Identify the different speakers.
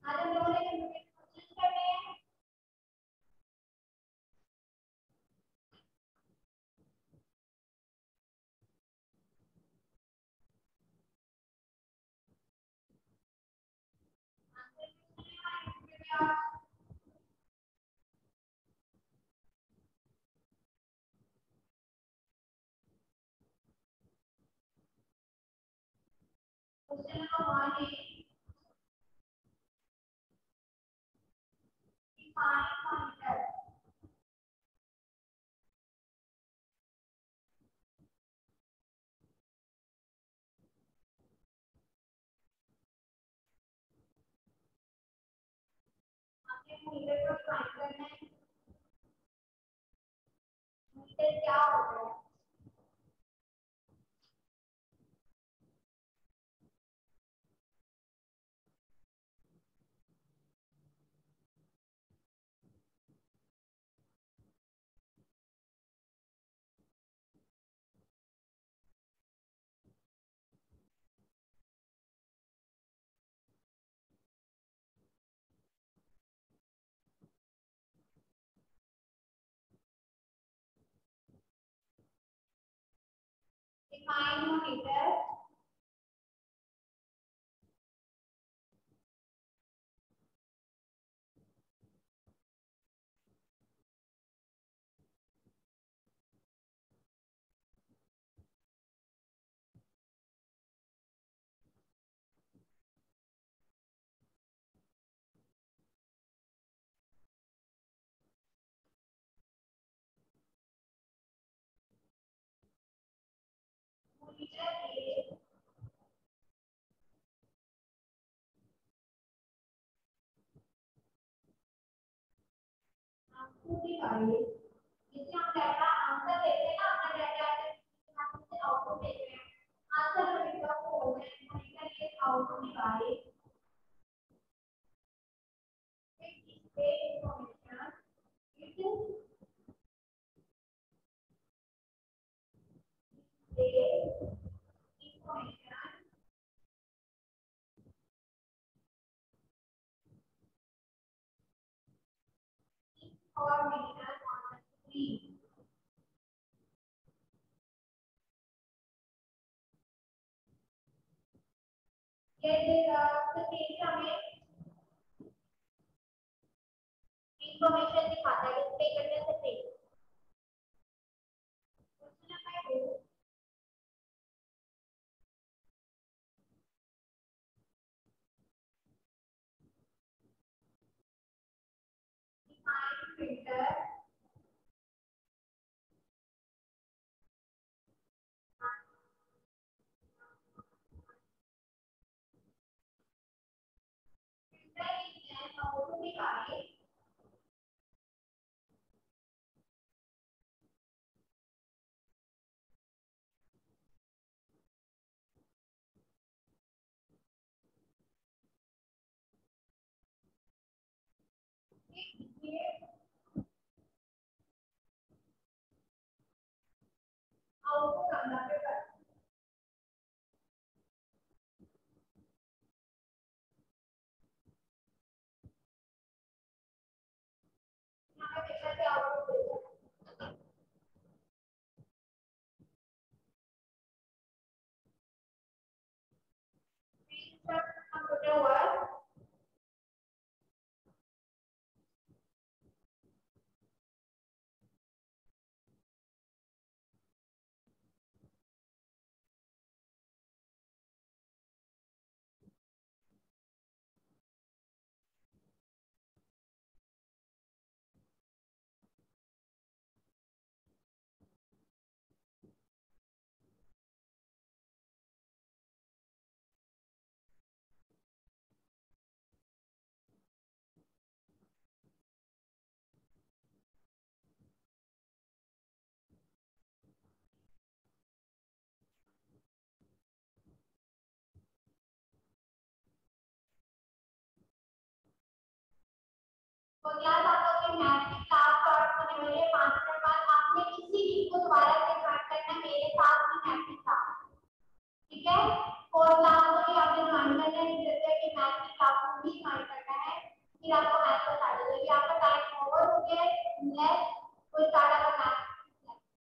Speaker 1: आज हम लोगों ने कंप्यूटर क्वेश्चन करने हैं। क्वेश्चन नंबर 1 है define pointer। आपने मीटर को डिफाइन करना है। मीटर क्या होता है? define monitor। मॉनिटर ये आपको दिखाइए जिससे हम डाटा आंसर देते हैं ना, अपना डाटा हम से आउटपुट देते हैं। आंसर मॉनिटर को हो गए, मॉनिटर ये आउटपुट दिखाइए। display information, it is display information information on the screen। ये तो पेज हमें इंफॉर्मेशन दिखाता है डिस्प्ले करने से page. Question number 2 define filter। filter is an output दिखाइए। ये आउटपुट हम यहाँ पे कर यहाँ पे फिल्टर के आउटपुट देता है। फिल्टर